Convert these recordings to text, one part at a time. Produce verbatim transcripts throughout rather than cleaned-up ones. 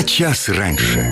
час раньше.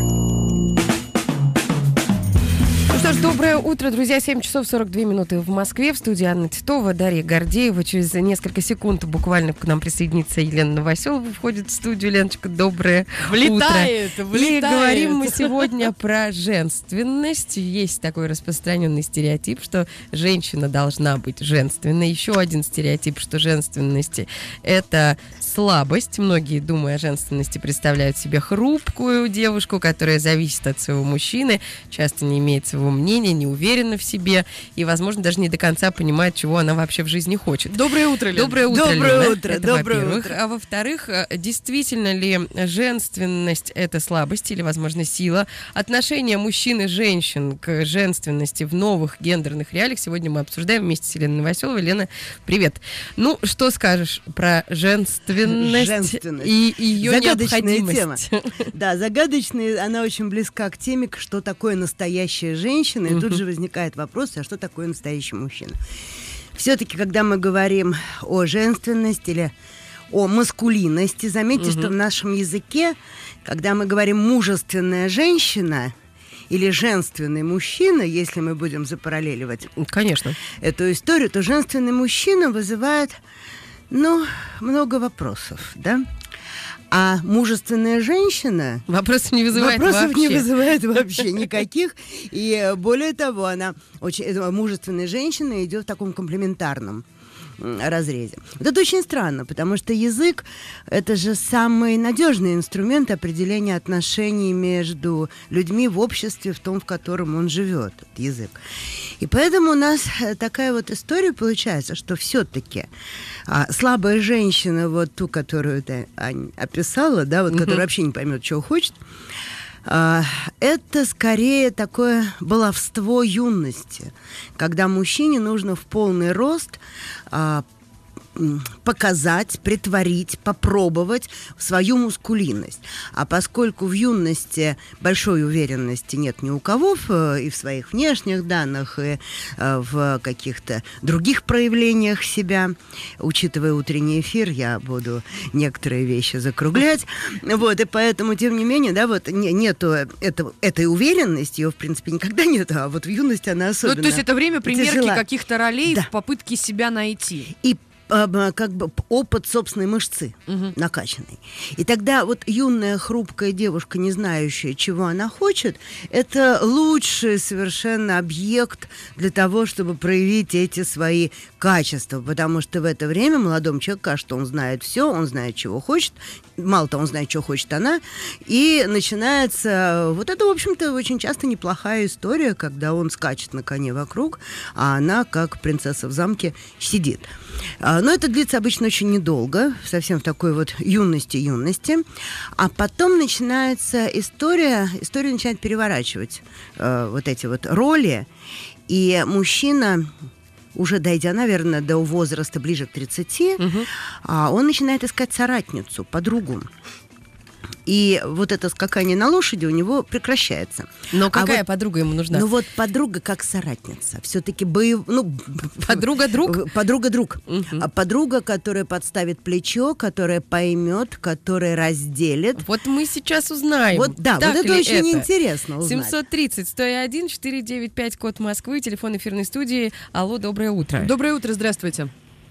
Ну что ж, доброе утро, друзья. семь часов сорок две минуты в Москве. В студии Анна Титова, Дарья Гордеева. Через несколько секунд буквально к нам присоединится Елена Новоселова. Входит в студию. Леночка, доброе влетает, утро. Влетает, И говорим мы сегодня про женственность. Есть такой распространенный стереотип, что женщина должна быть женственной. Еще один стереотип, что женственность – это слабость. Многие, думая о женственности, представляют себе хрупкую девушку, которая зависит от своего мужчины, часто не имеет своего мнения, не уверена в себе и, возможно, даже не до конца понимает, чего она вообще в жизни хочет. Доброе утро, Лена. Доброе утро, Доброе Лена. утро, это, доброе во-первых. утро. А во-вторых, действительно ли женственность – это слабость или, возможно, сила? Отношение мужчин и женщин к женственности в новых гендерных реалиях сегодня мы обсуждаем вместе с Еленой Новоселовой. Лена, привет. Ну, что скажешь про женственность, женственность. и ее Загадочная необходимость? тема. Да, загадочная, она очень близка к теме, что такое настоящая женщина, и тут же возникает вопрос, а что такое настоящий мужчина? Все-таки, когда мы говорим о женственности или о маскулинности, заметьте, что в нашем языке, когда мы говорим «мужественная женщина», или женственный мужчина, если мы будем запараллеливать Конечно. эту историю, то женственный мужчина вызывает, ну, много вопросов, да? А мужественная женщина... Вопросов не вызывает Вопросов вообще. не вызывает вообще никаких. И более того, она очень... Мужественная женщина идет в таком комплементарном разрезе. Вот это очень странно, потому что язык — это же самый надежный инструмент определения отношений между людьми в обществе, в том, в котором он живет, этот язык. И поэтому у нас такая вот история получается, что все-таки а, слабая женщина, вот ту, которую ты, Ань, описала, да, вот, которая вообще не поймет, чего хочет, а, это скорее такое баловство юности, когда мужчине нужно в полный рост а, показать, притворить, попробовать свою мускулинность. А поскольку в юности большой уверенности нет ни у кого в, и в своих внешних данных, и в каких-то других проявлениях себя, учитывая утренний эфир, я буду некоторые вещи закруглять. Вот, и поэтому, тем не менее, да, вот не, нету это, этой уверенности, ее, в принципе, никогда нету, а вот в юности она особенно. Ну, то есть это время примерки тяжела. каких-то ролей Да. в попытке себя найти. И как бы опыт собственной мышцы uh-huh. накачанной. И тогда вот юная хрупкая девушка, не знающая, чего она хочет, это лучший совершенно объект для того, чтобы проявить эти свои качества, потому что в это время молодому человеку кажется, что он знает все, он знает, чего хочет, мало того, он знает, чего хочет она, и начинается вот это, в общем-то, очень часто неплохая история, когда он скачет на коне вокруг, а она, как принцесса в замке, сидит. Но это длится обычно очень недолго, совсем в такой вот юности-юности. А потом начинается история, история начинает переворачивать э, вот эти вот роли. И мужчина, уже дойдя, наверное, до возраста ближе к тридцати, угу. а, он начинает искать соратницу, подругу. И вот это скакание на лошади у него прекращается. Но какая а вот, подруга ему нужна? Ну вот подруга как соратница. Все-таки боев... ну, подруга-друг? Подруга-друг. Uh-huh. А подруга, которая подставит плечо, которая поймет, которая разделит. Вот мы сейчас узнаем. Вот, да, так вот это очень это? интересно узнать. семьсот тридцать сто один четыре девять пять, код Москвы, телефон эфирной студии. Алло, доброе утро. Доброе утро, здравствуйте.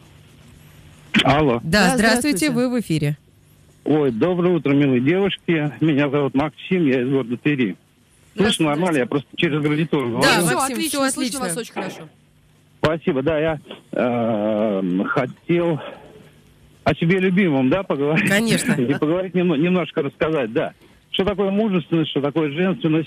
Алло. Да, Да, здравствуйте, здравствуйте, вы в эфире. Ой, доброе утро, милые девушки. Меня зовут Максим, я из города Твери. Слышно нормально, я просто через гарнитуру говорю. Да, все, Максим, отлично, все слышно отлично. вас очень хорошо. Спасибо, да, я э, хотел о себе любимом, да, поговорить. Конечно. И поговорить, немного, немножко рассказать, да. Что такое мужественность, что такое женственность.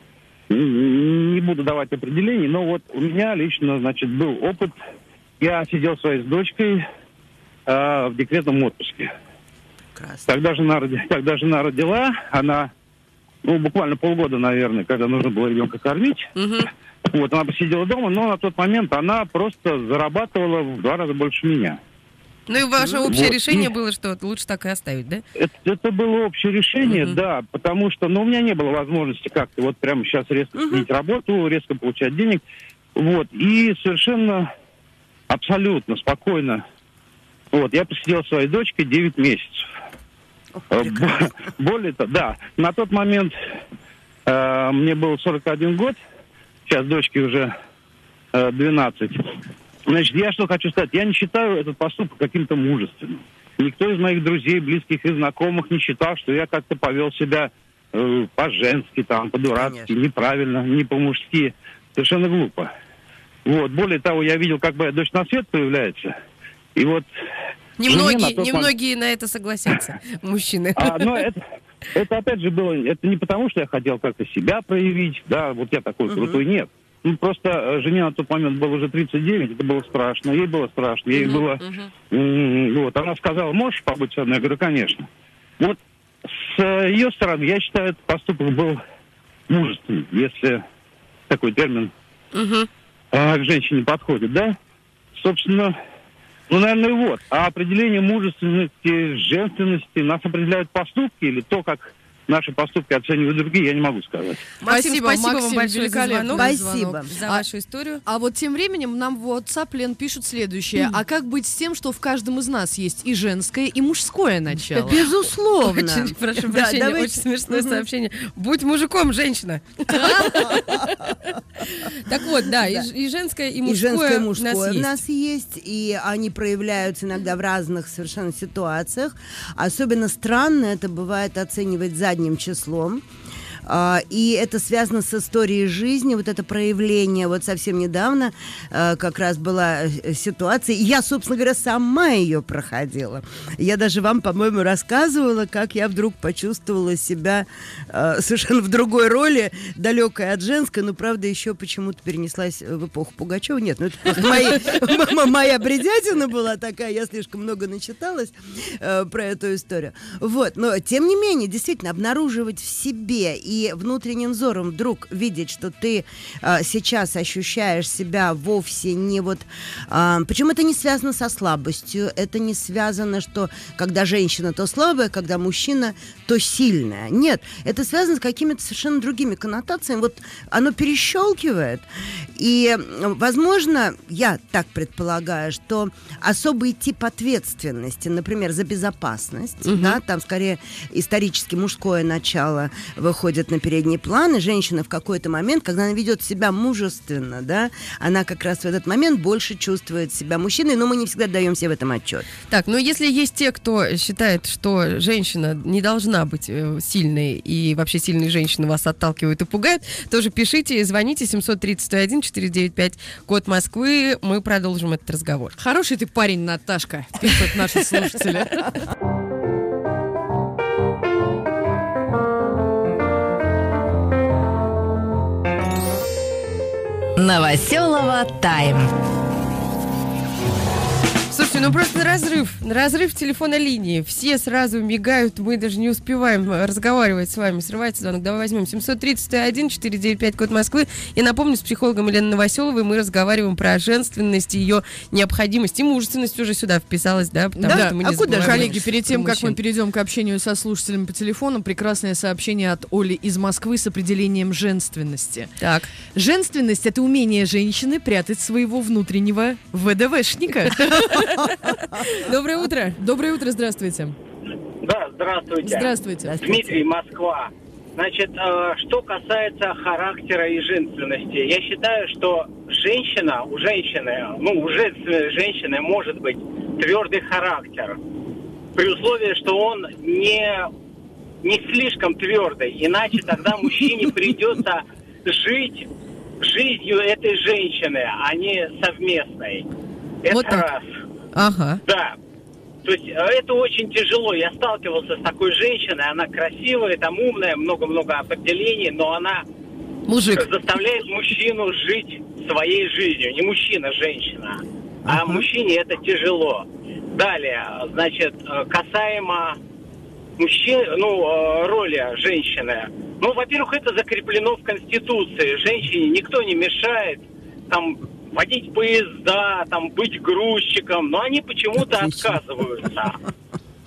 Не буду давать определений, но вот у меня лично, значит, был опыт. Я сидел своей с дочкой э, в декретном отпуске. Когда жена, когда жена родила, она, ну, буквально полгода, наверное, когда нужно было ребенка кормить, Угу. вот, она посидела дома, но на тот момент она просто зарабатывала в два раза больше меня. Ну и ваше общее вот. решение было, что лучше так и оставить, да? Это, это было общее решение, Мгм. да, потому что, ну, у меня не было возможности как-то вот прямо сейчас резко сменить работу, резко получать денег, вот, и совершенно, абсолютно спокойно, вот, я посидел с своей дочкой девять месяцев. Э, бо- Более того, да, на тот момент э, мне был сорок один год, сейчас дочке уже э, двенадцать. Значит, я что хочу сказать, я не считаю этот поступок каким-то мужественным. Никто из моих друзей, близких и знакомых не считал, что я как-то повел себя э, по-женски, там, по-дурацки, Конечно. неправильно, не по-мужски. Совершенно глупо. Вот. Более того, я видел, как моя дочь на свет появляется. И вот... Немногие, мне на тот немногие на это согласятся, мужчины. А, но это, это опять же было, это не потому, что я хотел как-то себя проявить, да, вот я такой Мгм. крутой, нет. Ну, просто э, жене на тот момент было уже тридцать девять, это было страшно, ей было страшно, ей Мгм, было... мгм. м, Вот, она сказала, можешь побыть со мной? Я говорю, конечно. Вот с э, ее стороны, я считаю, этот поступок был мужественным, если такой термин Мгм. а, к женщине подходит, да? Собственно, ну, наверное, вот. А определение мужественности, женственности нас определяют поступки или то, как наши поступки оценивают другие, я не могу сказать. Максим, Спасибо, спасибо вам Максим, большое за великолепный звонок, Спасибо. звонок. за А- вашу историю. А вот тем временем нам в WhatsApp, Лен, пишут следующее. А как быть с тем, что в каждом из нас есть и женское, и мужское начало? Безусловно. Очень, прошу Да, прощения, давайте- очень смешное Мгм. сообщение. Будь мужиком, женщина. Так вот, да, и Да. ж- и женское, и И мужское женское, и у мужское нас у есть. нас есть, и они проявляются иногда в разных совершенно ситуациях. Особенно странно это бывает оценивать задним числом. А, И это связано с историей жизни, вот это проявление. Вот совсем недавно а, как раз была э, ситуация, и я, собственно говоря, сама ее проходила. Я даже вам, по-моему, рассказывала, как я вдруг почувствовала себя а, совершенно в другой роли, далекой от женской, но, правда, еще почему-то перенеслась в эпоху Пугачева. Нет, ну это просто мои- м- моя бредятина была такая, я слишком много начиталась э, про эту историю. Вот, но тем не менее, действительно, обнаруживать в себе и внутренним взором вдруг видеть, что ты э, сейчас ощущаешь себя вовсе не вот... э, причем это не связано со слабостью, это не связано, что когда женщина то слабая, когда мужчина то сильная. Нет, это связано с какими-то совершенно другими коннотациями. Вот оно перещелкивает. И, э, возможно, я так предполагаю, что особый тип ответственности, например, за безопасность, да, там скорее исторически мужское начало выходит на передний план, и женщина в какой-то момент, когда она ведет себя мужественно, да, она как раз в этот момент больше чувствует себя мужчиной, но мы не всегда даем себе в этом отчет. Так, ну если есть те, кто считает, что женщина не должна быть э, сильной, и вообще сильные женщины вас отталкивают и пугают, тоже пишите, звоните семьсот тридцать сто один четыреста девяносто пять, код Москвы, мы продолжим этот разговор. Хороший ты парень, Наташка, пишут наши слушатели. Новоселова Тайм. Слушайте, ну просто разрыв, разрыв телефона линии. Все сразу мигают, мы даже не успеваем разговаривать с вами. Срывается звонок, давай возьмем семьсот тридцать сто один четыреста девяносто пять, код Москвы. И напомню, с психологом Еленой Новоселовой мы разговариваем про женственность, ее необходимость и мужественность уже сюда вписалась, да? Потому Да, что мы а не куда, забываем коллеги, перед тем, про как мы мужчин. перейдем к общению со слушателями по телефону, прекрасное сообщение от Оли из Москвы с определением женственности. Так, Женственность – это умение женщины прятать своего внутреннего ВДВшника. доброе утро. Доброе утро, здравствуйте. Да, здравствуйте. Здравствуйте. Дмитрий, Москва. Значит, э, что касается характера и женственности, я считаю, что женщина, у женщины, ну, у женственной женщины может быть твердый характер, при условии, что он не, не слишком твердый, иначе тогда мужчине придется жить жизнью этой женщины, а не совместной. Это Вот так. раз. Ага. Да. То есть э, это очень тяжело. Я сталкивался с такой женщиной, она красивая, там умная, много-много определений, но она Мужик. заставляет мужчину жить своей жизнью. Не мужчина, женщина. А мужчине это тяжело. Далее, значит, э, касаемо мужчин, ну, э, роли женщины. Ну, во-первых, это закреплено в Конституции. Женщине никто не мешает там водить поезда, там быть грузчиком, но они почему-то Отлично. отказываются.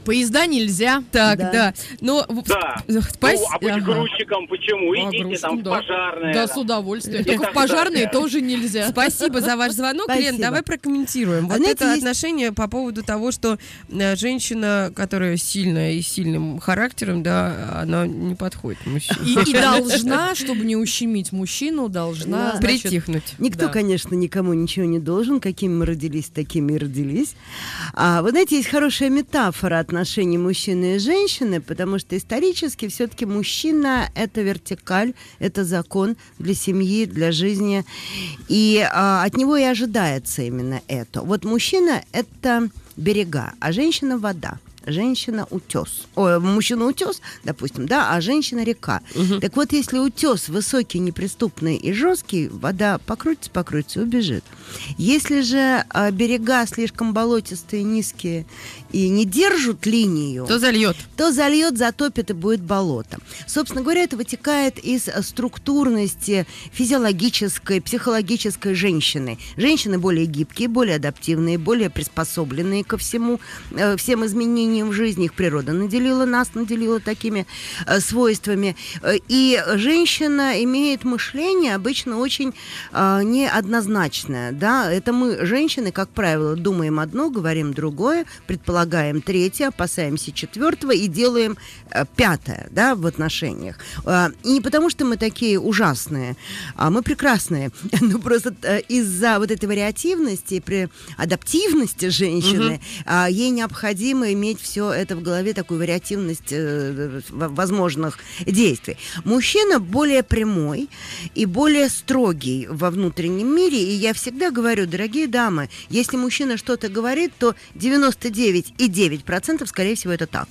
Поезда нельзя. Так, Да. да. Но Да. спасибо. Ну, а быть грузчиком почему? А, Идите грузчиком, там в да. пожарные. Да, там. с удовольствием. И Только так в пожарные далее. тоже нельзя. Спасибо за ваш звонок, Лен. Спасибо. Давай прокомментируем. Вот знаете, это есть- отношение по поводу того, что э, женщина, которая сильная и сильным характером, да, она не подходит мужчине. И, и должна, чтобы не ущемить мужчину, должна, Да. значит, Притихнуть. Никто, Да. конечно, никому ничего не должен. Какими мы родились, такими и родились. А, вы знаете, есть хорошая метафора отношений мужчины и женщины, потому что исторически все-таки мужчина — это вертикаль, это закон для семьи, для жизни. И а, от него и ожидается именно это. Вот мужчина — это берега, а женщина — вода. Женщина утес. Ой, мужчина утес, допустим, да, а женщина река. Так вот, если утес высокий, неприступный и жесткий, вода покрутится, покрутится и убежит. Если же а, берега слишком болотистые, низкие и не держат линию, Кто зальет? то зальет, затопит и будет болото. Собственно говоря, это вытекает из структурности физиологической, психологической женщины. Женщины более гибкие, более адаптивные, более приспособленные ко всему, э, всем изменениям в жизни. Их природа наделила, нас наделила такими э, свойствами. Э, И женщина имеет мышление обычно очень э, неоднозначное. Да? Это мы, женщины, как правило, думаем одно, говорим другое, предполагаем третье, опасаемся четвертого и делаем э, пятое, да, в отношениях. Э, и не потому, что мы такие ужасные, а мы прекрасные. Но просто э, из-за вот этой вариативности, при адаптивности женщины, э, ей необходимо иметь все это в голове, такую вариативность э, возможных действий. Мужчина более прямой и более строгий во внутреннем мире, и я всегда говорю, дорогие дамы, если мужчина что-то говорит, то девяносто девять и девять десятых процента, скорее всего, это так.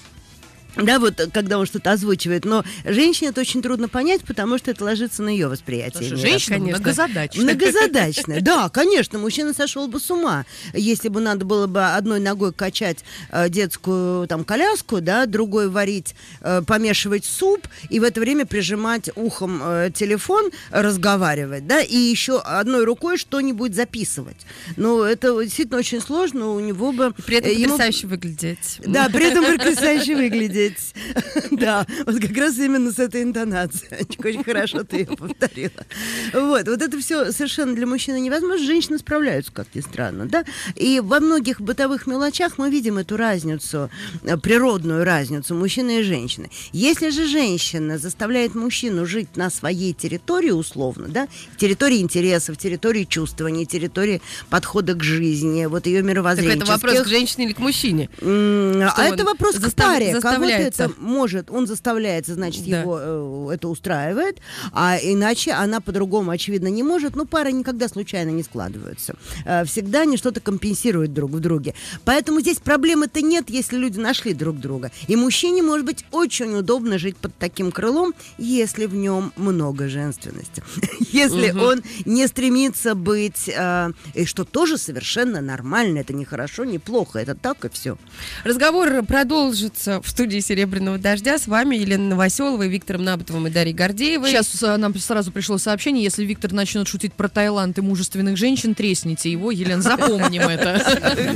Да, вот когда он что-то озвучивает. Но женщине это очень трудно понять, потому что это ложится на ее восприятие мира. Женщина конечно. многозадачная. Многозадачная. Да, конечно, мужчина сошел бы с ума, если бы надо было бы одной ногой качать э, детскую там коляску, да, другой варить, э, помешивать суп и в это время прижимать ухом э, телефон, разговаривать, да, и еще одной рукой что-нибудь записывать. Ну, это действительно очень сложно, у него бы... При этом э, ему- потрясающе выглядеть. Да, при этом потрясающе выглядеть. Да, вот как раз именно с этой интонацией. Очень хорошо ты ее повторила. Вот, вот это все совершенно для мужчины невозможно. Женщины справляются, как ни странно, да. И во многих бытовых мелочах мы видим эту разницу, э, природную разницу мужчины и женщины. Если же женщина заставляет мужчину жить на своей территории, условно, да, территории интересов, территории чувствований, территории подхода к жизни, вот ее Так мировоззренческих... это вопрос к женщине или к мужчине? М, Что А он это вопрос к застав- паре. Кого-то заставляется? это может, он заставляется, значит, Да. его э, это устраивает, а иначе она по-другому, очевидно, не может. Но пары никогда случайно не складываются. Э, Всегда они что-то компенсируют друг в друге. Поэтому здесь проблемы-то нет, если люди нашли друг друга. И мужчине, может быть, очень удобно жить под таким крылом, если в нем много женственности. Если он не стремится быть, э, и что тоже совершенно нормально. Это не хорошо, не плохо. Это так и все. Разговор продолжится в студии «Серебряного дождя». С вами Елена Новоселова, Виктором Набатовым и Дарьей Гордеевой. Сейчас а, нам сразу пришло сообщение, если Виктор начнет шутить про Таиланд и мужественных женщин, тресните его, Елена, запомним это.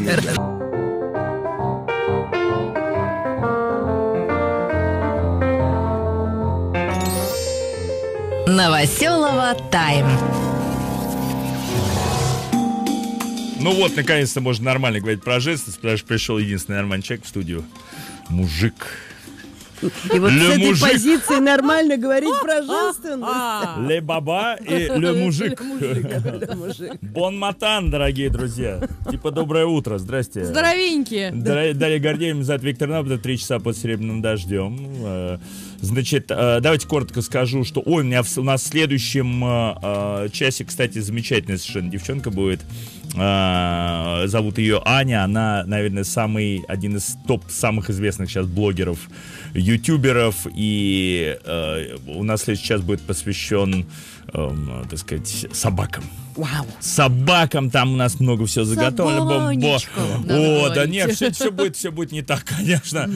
Новоселова Тайм. Ну вот, наконец-то можно нормально говорить про женственность, потому что пришел единственный нормальный человек в студию. Мужик. И вот Ле с этой мужик. позиции нормально говорить про женственность. Ле баба и ле мужик. Бон матан, дорогие друзья. Типа доброе утро, здрасте. Здоровенькие. Дарья Дарья Гордеева, меня зовут Виктор Набатов, три часа под серебряным дождем. Э, Значит, э, давайте коротко скажу, что ой, у меня в- у нас в следующем э, э, часе, кстати, замечательная совершенно девчонка будет. Э, Зовут ее Аня. Она, наверное, самый один из топ самых известных сейчас блогеров, ютуберов. И э, у нас следующий час будет посвящен эм, так сказать, собакам. Вау. Собакам там у нас много всего заготовлено. Бо- бо- Собанечкам, надо О, да говорить. нет, все, все будет, все будет не так, конечно.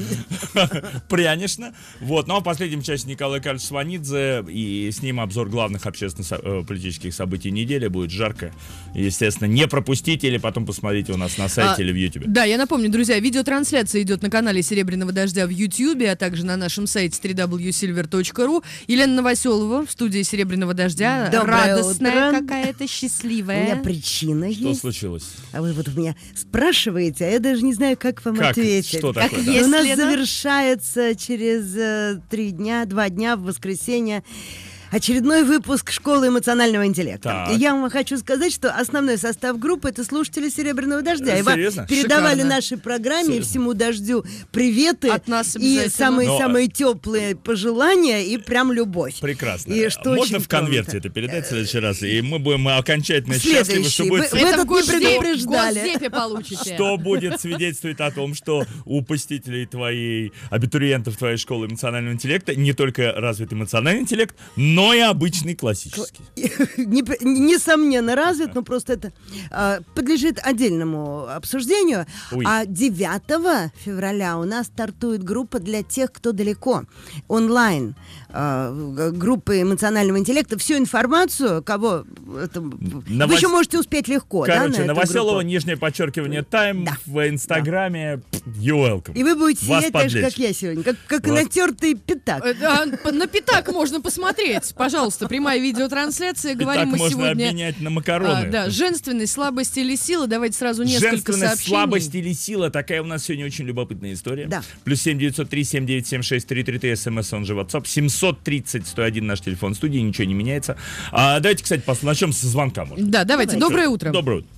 Прянично. Вот, ну а в последнем часе Николай Карлович Сванидзе, и с ним обзор главных общественно-политических событий недели. Будет жарко. Естественно, не пропустите или потом посмотрите у нас на сайте А, или в Ютубе. Да, я напомню, друзья, видеотрансляция идет на канале Серебряного дождя в Ютьюбе, а также на нашем сайте дабл ю дабл ю дабл ю точка сильвер точка ру. Елена Новоселова в студии Серебряного дождя. Доброе Радостная утро. какая-то, У счастливая. меня причина Что есть. случилось? А вы вот у меня спрашиваете, а я даже не знаю, как вам Как? ответить. Что Как такое? да? есть. У нас Лена? завершается через э, три дня, два дня в воскресенье очередной выпуск школы эмоционального интеллекта. Так. И я вам хочу сказать, что основной состав группы — это слушатели Серебряного дождя. И вам Серьезно? передавали Шикарно. нашей программе и Серьезно? всему дождю приветы От нас и обязательно. самые-самые теплые пожелания и прям любовь. Прекрасно. И что Можно очень в конверте тонко. это передать в следующий раз, и мы будем окончательно счастливы, что Следующий. будет, Вы- сви- вы- этот не госдепе- предупреждали. госдепе получите. что будет свидетельствовать о том, что у посетителей твоей, абитуриентов твоей школы эмоционального интеллекта не только развит эмоциональный интеллект, но и обычный классический. Не- Несомненно развит, но просто это а, подлежит отдельному обсуждению. Ой. А девятого февраля у нас стартует группа для тех, кто далеко. Онлайн. а, г- группы эмоционального интеллекта. Всю информацию, кого... это, Вы Новос- еще можете успеть легко, да, на Короче, эту Новоселова, группу? нижнее подчеркивание, тайм Да. в Инстаграме. You welcome. И вы будете Вас сидеть так же, подлечат. как я сегодня. Как, как Вас- натертый пятак. Э, да, п- На пятак можно посмотреть. Пожалуйста, прямая видеотрансляция. И Говорим так мы можно сегодня... обменять на а, макароны. да, женственность, слабость или сила. Давайте сразу несколько Женственность, сообщений. слабость или сила. Такая у нас сегодня очень любопытная история. Да. Плюс семь девятьсот три семь девять семь шесть три три три, смс, он же WhatsApp. семьсот тридцать сто один наш телефон студии, ничего не меняется. А, давайте, кстати, пос- начнем со звонка. Может. Да, давайте. Доброе утро. Доброе утро.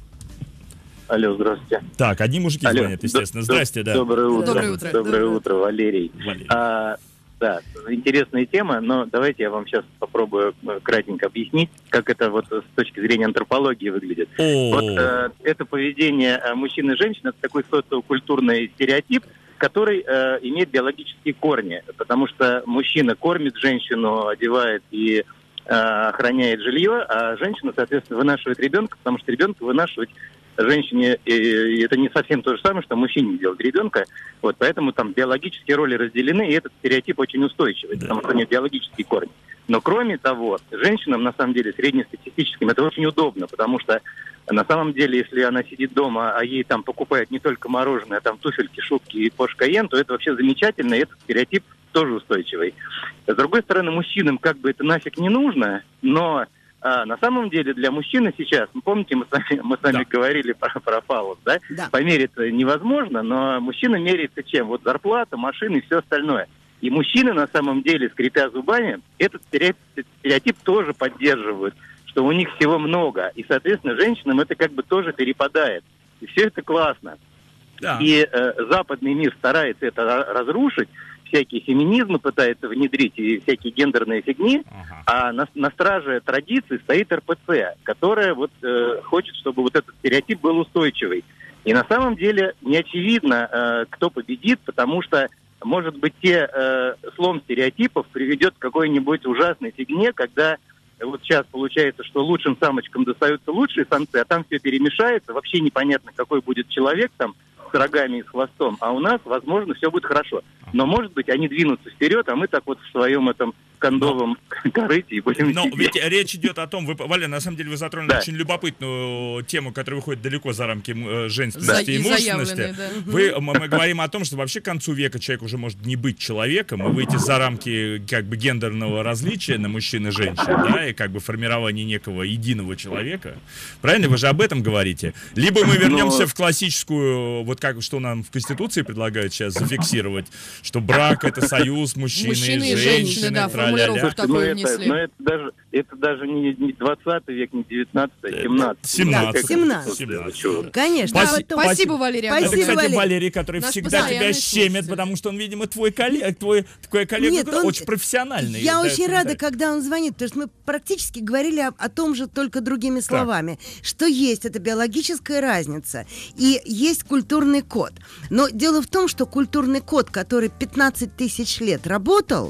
Алло, здравствуйте. Так, одни мужики Алло, звонят, естественно. д- Здрасте, да. Доброе утро. Доброе утро. Доброе Доброе утро, Валерий. Валерий. А, да, интересная тема, но давайте я вам сейчас попробую э, кратенько объяснить, как это вот с точки зрения антропологии выглядит. О, Вот э, это поведение э, мужчин и женщин, это такой социокультурный стереотип, который э, имеет биологические корни, потому что мужчина кормит женщину, одевает и э, охраняет жилье, а женщина, соответственно, вынашивает ребенка, потому что ребенка вынашивать женщине э, это не совсем то же самое, что мужчине делать ребенка. Вот, поэтому там биологические роли разделены, и этот стереотип очень устойчивый, потому что у него биологические корни. Но кроме того, женщинам, на самом деле, среднестатистическим, это очень удобно, потому что на самом деле, если она сидит дома, а ей там покупают не только мороженое, а там туфельки, шубки и Porsche Cayenne, то это вообще замечательно, и этот стереотип тоже устойчивый. С другой стороны, мужчинам как бы это нафиг не нужно, но а, на самом деле для мужчины сейчас, ну, помните, мы с вами, мы с вами Да. говорили про, про фаллос, да? Да. Помериться невозможно, но мужчина меряется чем? Вот зарплата, машины и все остальное. И мужчины, на самом деле, скрипя зубами, этот стереотип, стереотип тоже поддерживают, что у них всего много. И, соответственно, женщинам это как бы тоже перепадает. И все это классно. да. И э, западный мир старается это ра- разрушить, всякие феминизмы пытается внедрить и всякие гендерные фигни, Ага. а на, на страже традиций стоит эр пэ цэ, которая вот, э, хочет, чтобы вот этот стереотип был устойчивый. И на самом деле не очевидно, э, кто победит, потому что, может быть, те э, слом стереотипов приведет к какой-нибудь ужасной фигне, когда вот сейчас получается, что лучшим самочкам достаются лучшие самцы, а там все перемешается, вообще непонятно, какой будет человек там с рогами и с хвостом, а у нас, возможно, все будет хорошо. Но, может быть, они двинутся вперед, а мы так вот в своем этом кондовом корыте и будем Но сидеть. ведь речь идет о том, вы, Валя, на самом деле вы затронули Да. очень любопытную тему, которая выходит далеко за рамки э, женственности За- и и мужественности. заявленные, да. Вы, мы, мы говорим о том, что вообще к концу века человек уже может не быть человеком и выйти за рамки как бы гендерного различия на мужчин и женщин, да, и как бы формирование некого единого человека. Правильно? Вы же об этом говорите. Либо мы вернемся Но- в классическую, вот как что нам в Конституции предлагают сейчас зафиксировать, что брак — это союз мужчины, Мужчины и и женщины, женщины, да, тра-ля-ля. формулировку Слушайте, такое ну это, внесли. но это даже, это даже не, не двадцатый век, не девятнадцатый, а семнадцатый. семнадцатый. Как- семнадцатый. семнадцатый. Чего? Конечно. Спаси- а потом- спаси- Спасибо, Валерий. Спасибо, Это, огромное. кстати, Валерий. Валерий, который Наш всегда тебя постоянный щемит, слушатель. потому что он, видимо, твой коллега, твой, твой коллега Нет, он- очень профессиональный. Я Да, очень это рада, да. когда он звонит, потому что мы практически говорили о, о том же, только другими словами. Что есть, это биологическая разница. И есть культурный код. Но дело в том, что культурный код, который пятнадцать тысяч лет работал,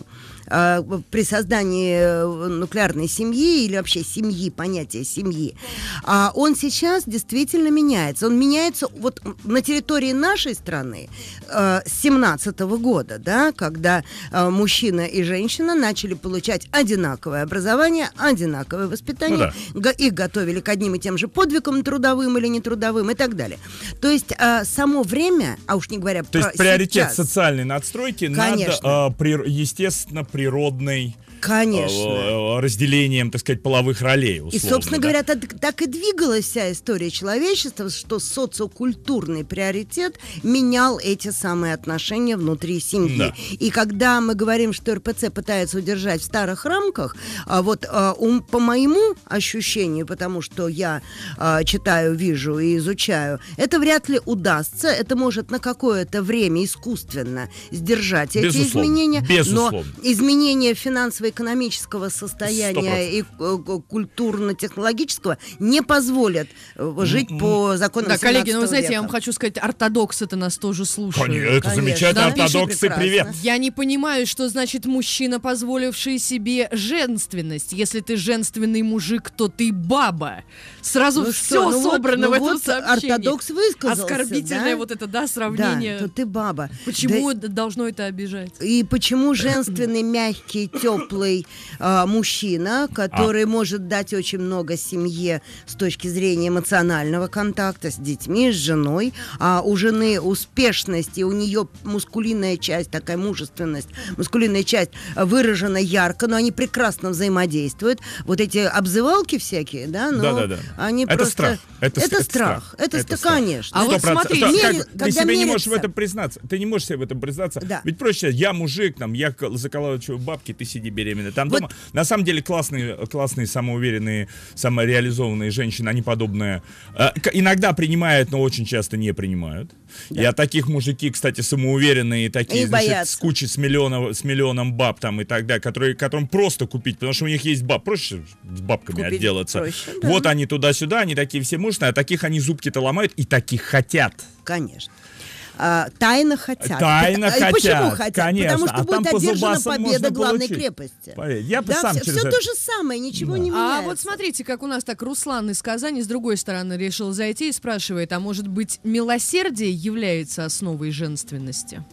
э, при создании нуклеарной семьи или вообще семьи, понятия семьи, а он сейчас действительно меняется. Он меняется вот на территории нашей страны э, с семнадцатого года, да, когда э, мужчина и женщина начали получать одинаковое образование, одинаковое воспитание, ну, да. их готовили к одним и тем же подвигам трудовым или нетрудовым и так далее. То есть э, само время, а уж не говоря То про есть приоритет сейчас, социальной надстройки конечно. над, э, при, естественно, природной Конечно. разделением, так сказать, половых ролей, условно. И, собственно да? говоря, так, так и двигалась вся история человечества, что социокультурный приоритет менял эти самые отношения внутри семьи. Да. И когда мы говорим, что эр пэ цэ пытается удержать в старых рамках, а вот а, um, по моему ощущению, потому что я а, читаю, вижу и изучаю, это вряд ли удастся. Это может на какое-то время искусственно сдержать эти Безусловно. изменения. Безусловно. Но изменения финансовой экономического состояния и культурно-технологического не позволят жить по законам Да, коллеги, ну вы семнадцатого знаете, века. я вам хочу сказать, ортодоксы-то нас тоже слушают. Конечно, это Конечно. замечательно, Да? ортодоксы, Прекрасно. привет. Я не понимаю, что значит мужчина, позволивший себе женственность. Если ты женственный мужик, то ты баба. Сразу Ну все что, ну вот- собрано ну в этом вот сообщении. ортодокс высказался, Оскорбительное да? вот это, да, сравнение. Да, то ты баба. Почему Да- должно это обижать? И почему женственный, мягкий, теплый э, мужчина, который может дать очень много семье с точки зрения эмоционального контакта с детьми, с женой, а у жены успешность, и у нее мускулинная часть, такая мужественность, мускулинная часть выражена ярко, но они прекрасно взаимодействуют. Вот эти обзывалки всякие, да, но Да-да-да. они Это просто... страх. Это с- это это страх. страх. Это, Это ст- страх. конечно. А вот Сто процентов. смотрите, Что, меря- как, ты когда себе не можешь мерятся- в этом признаться. Ты не можешь себе в этом признаться. Да. Ведь проще, я мужик, там, я к- заколачиваю бабки, ты сиди беременная. Там Вот. дома. На самом деле классные, классные, самоуверенные, самореализованные женщины, они подобное э, к- иногда принимают, но очень часто не принимают. Я таких мужики, кстати, самоуверенные, такие, И значит, боятся. с кучей, с миллионом, с миллионом баб там и так далее, которые, которым просто купить, потому что у них есть баб. Проще с бабками Купить отделаться. проще, да. Вот они туда-сюда, они такие все мощные, а таких они зубки-то ломают, и таких хотят. Конечно. А, тайно хотят. Тайно А, и хотят, почему хотят? конечно. Потому что А там будет по одержана зубасам победа можно главной получить. крепости. Поверь, я бы Да, сам все, через все это- то же самое, ничего Да. не меняется. А вот смотрите, как у нас так Руслан из Казани с другой стороны решил зайти и спрашивает, а может быть милосердие является основой женственности?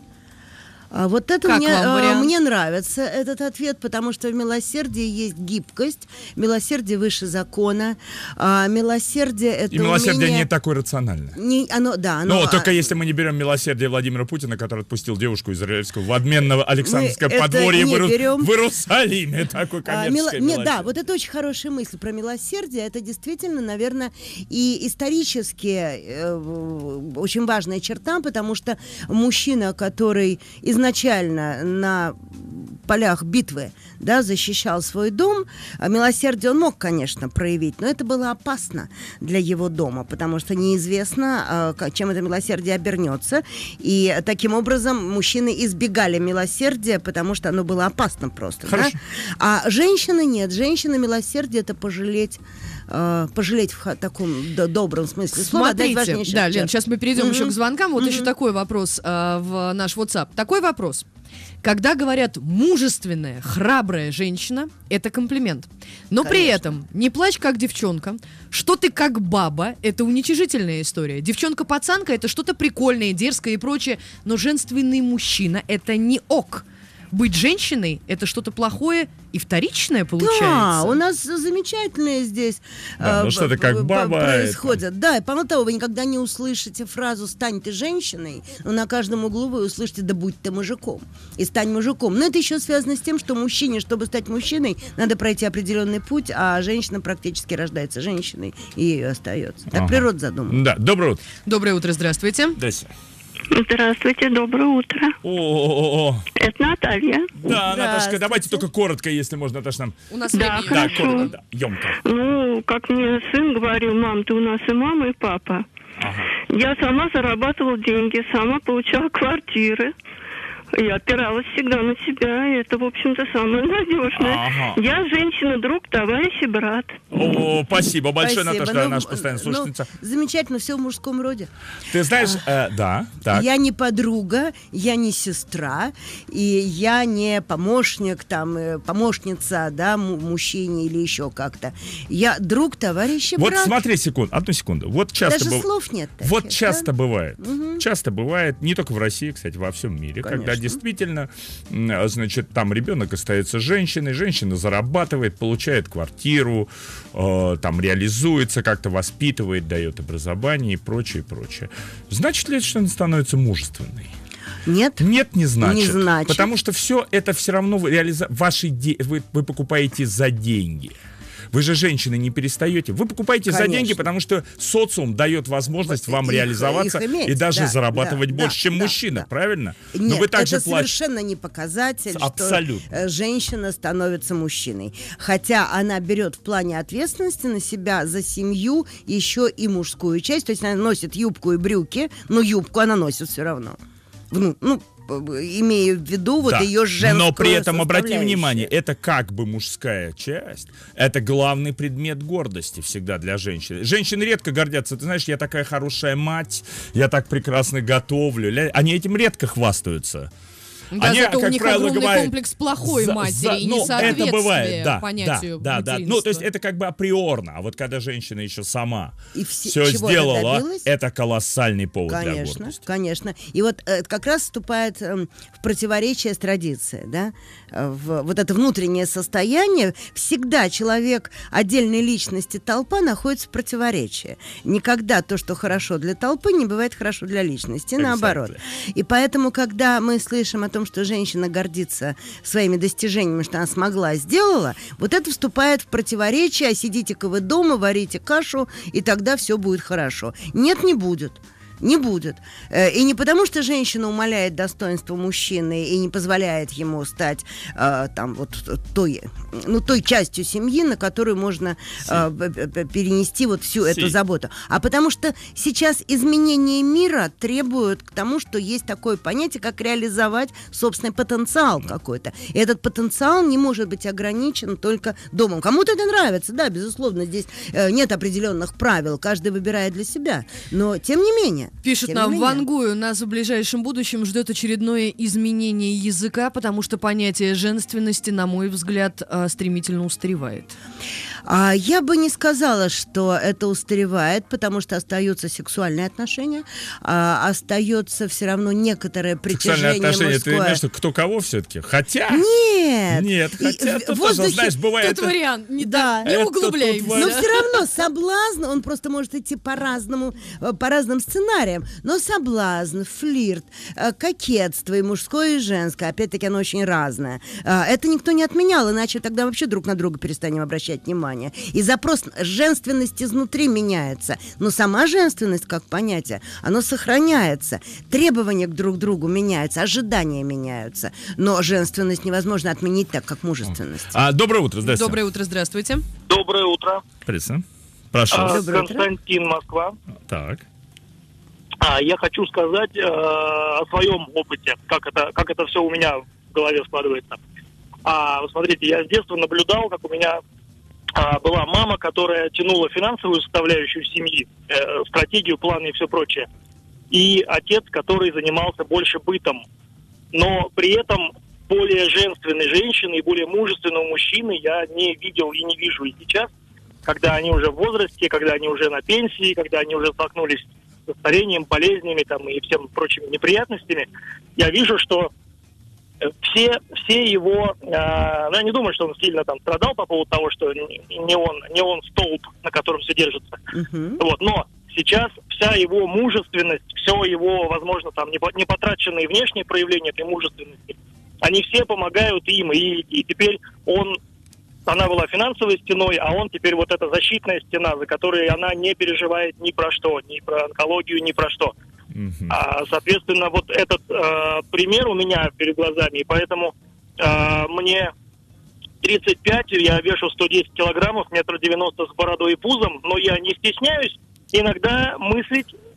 А вот это Как мне, вам э, вариант? мне нравится этот ответ, потому что в милосердии есть гибкость, милосердие выше закона, а милосердие это И милосердие умение- не такое рациональное. Не, оно, да, оно, Ну, только а, если мы не берем милосердие Владимира Путина, который отпустил девушку израильскую в обмен на Александрское Мы это подворье не в, Иру- берем. в Иерусалиме. Такое А, коммерческое мило- не- милосердие. да, вот это очень хорошая мысль про милосердие. Это действительно, наверное, и исторически э, в- очень важная черта, потому что мужчина, который изначально на полях битвы, да, защищал свой дом, а милосердие он мог, конечно, проявить, но это было опасно для его дома, потому что неизвестно, а, ка- чем это милосердие обернется. И таким образом мужчины избегали милосердия, потому что оно было опасно просто. Да? Хорошо. А женщины нет. Женщина милосердие это пожалеть, э, пожалеть в ха- таком д- добром смысле слова. отдать Смотрите, важнейший да, отчет. Лен, сейчас мы перейдем Мгм. еще к звонкам. Вот еще такой вопрос э, в наш WhatsApp. Такой вопрос. Когда говорят мужественная, храбрая женщина, это комплимент. Но при Конечно. этом не плачь как девчонка, что ты как баба, это уничижительная история. Девчонка-пацанка это что-то прикольное, дерзкое и прочее, но женственный мужчина это не ок. Быть женщиной это что-то плохое и вторичное получается. Да, у нас замечательные здесь Да, э, ну что-то как п- п- баба, происходят. Да, и помимо того, вы никогда не услышите фразу «стань ты женщиной», но на каждом углу вы услышите «да будь ты мужиком» и «стань мужиком». Но это еще связано с тем, что мужчине, чтобы стать мужчиной, надо пройти определенный путь, а женщина практически рождается женщиной и ею остается. Так Ага. природа задумала. Да, доброе утро. Доброе утро, здравствуйте. Дайся. Здравствуйте, доброе утро. О-о-о-о. Это Наталья. Да, Наташка, Здравствуйте. давайте только коротко, если можно, Наташа, нам... У нас Да, времени Да, Хорошо. коротко, да, емко. Ну, как мне сын говорил, мам, ты у нас и мама, и папа. Ага. Я сама зарабатывала деньги, сама получала квартиры. Я опиралась всегда на себя, и это, в общем-то, самое надежное. Ага. Я женщина, друг, товарищ и брат. О, спасибо большое, Спасибо. Наташа, Ну, наша постоянная ну, слушательница. замечательно, все в мужском роде. Ты знаешь, э, да, так. Я не подруга, я не сестра, и я не помощник, там, э, помощница, да, му- мужчине или еще как-то. Я друг, товарищ и Вот брат. смотри, секунду, одну секунду. Вот часто Даже быв- слов нет таких, Вот да? часто бывает. Часто бывает, не только в России, кстати, во всем мире, когда Конечно. действительно, м, значит, там ребенок остается женщиной, женщина зарабатывает, получает квартиру, э, там реализуется, как-то воспитывает, дает образование и прочее, и прочее. Значит ли это, что она становится мужественной? Нет? Нет, не значит. Не значит. Потому что все это все равно вы, реализа... Ваши де... вы, вы покупаете за деньги. Вы же, женщины, не перестаете. Вы покупаете Конечно. за деньги, потому что социум дает возможность Вот вам их- реализоваться их иметь, и даже да, зарабатывать да, больше, да, чем да, мужчина, да. правильно? Но Нет, вы также это платите. совершенно не показатель, Абсолютно. что э, женщина становится мужчиной. Хотя она берет в плане ответственности на себя за семью еще и мужскую часть. То есть она носит юбку и брюки, но юбку она носит все равно. Ну, ну, имея в виду вот Да. ее женскую Но при этом, обрати составляющую. внимание, это как бы мужская часть. Это главный предмет гордости всегда для женщины. Женщины редко гордятся. Ты знаешь, я такая хорошая мать, я так прекрасно готовлю. Ля- Они этим редко хвастаются. Да, Они, зато у как них правило, огромный говорят, комплекс плохой за- матери за- и ну, несоответствие это бывает, да, понятию да, да, да. материнства. Ну, то есть это как бы априорно. А вот когда женщина еще сама И все- все чего она сделала, добилась? это колоссальный повод для Конечно, гордости. конечно. И вот э, это как раз вступает эм, в противоречие с традицией, да? Э, В, вот это внутреннее состояние. Всегда человек отдельной личности, толпа находится в противоречии. Никогда то, что хорошо для толпы, не бывает хорошо для личности, Exactly. наоборот. И поэтому, когда мы слышим о том, что женщина гордится своими достижениями, что она смогла, сделала, вот это вступает в противоречие, а сидите-ка вы дома, варите кашу, и тогда все будет хорошо. Нет, не будет. Не будет. Э, И не потому, что женщина умаляет достоинство мужчины и не позволяет ему стать э, там вот той, ну, той частью семьи, на которую можно э, п- п- перенести вот всю Си. эту заботу. А потому что сейчас изменение мира требуют к тому, что есть такое понятие, как реализовать собственный потенциал какой-то. И этот потенциал не может быть ограничен только домом. Кому-то это нравится, да, безусловно, здесь э, нет определенных правил, каждый выбирает для себя. Но тем не менее. Пишет Тем нам не менее. Вангую, нас в ближайшем будущем ждет очередное изменение языка, потому что понятие женственности, на мой взгляд, э, стремительно устаревает. А я бы не сказала, что это устаревает, потому что остаются сексуальные отношения, а, остается все равно некоторое Сексуальные притяжение отношения, мужское. ты имеешь в виду, кто кого все-таки? Хотя... Нет. Нет, И хотя в тут тоже, воздухе- знаешь, бывает... Тот вариант, не, Да. не Это углубляемся. тут Но Да. все равно соблазн, он просто может идти по-разному, э, по разным сценариям. Но соблазн, флирт, э, кокетство и мужское, и женское, опять-таки оно очень разное. Э, Это никто не отменял, иначе тогда вообще друг на друга перестанем обращать внимание. И запрос женственности изнутри меняется. Но сама женственность, как понятие, оно сохраняется. Требования к друг другу меняются, ожидания меняются. Но женственность невозможно отменить так, как мужественность. А, доброе утро, здравствуйте. Доброе утро, здравствуйте. Доброе утро. Приветствую. Прошу. А, Доброе утро. Константин, Москва. Так. А, я хочу сказать э, о своем опыте, как это, как это все у меня в голове складывается. А, вот смотрите, я с детства наблюдал, как у меня а, была мама, которая тянула финансовую составляющую семьи, э, стратегию, планы и все прочее. И отец, который занимался больше бытом. Но при этом более женственной женщины и более мужественного мужчины я не видел и не вижу и сейчас, когда они уже в возрасте, когда они уже на пенсии, когда они уже столкнулись со старением, болезнями там, и всем прочими неприятностями. Я вижу, что все, все его... Э, ну, я не думаю, что он сильно там страдал по поводу того, что не он, не он столб, на котором все держится. Мгм. Вот, но сейчас вся его мужественность, все его, возможно, там непотраченные внешние проявления этой мужественности, они все помогают им, и, и теперь он, она была финансовой стеной, а он теперь вот эта защитная стена, за которой она не переживает ни про что, ни про онкологию, ни про что. Мгм. А, соответственно, вот этот э, пример у меня перед глазами, и поэтому э, мне тридцать пять, я вешу сто десять килограммов, метр девяносто с бородой и пузом, но я не стесняюсь иногда мыслить